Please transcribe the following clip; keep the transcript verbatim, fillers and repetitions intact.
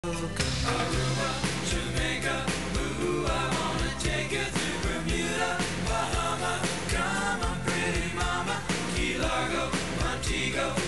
Aruba, Jamaica, ooh, I wanna take you to Bermuda, Bahama, come on, pretty mama, Key Largo, Montego.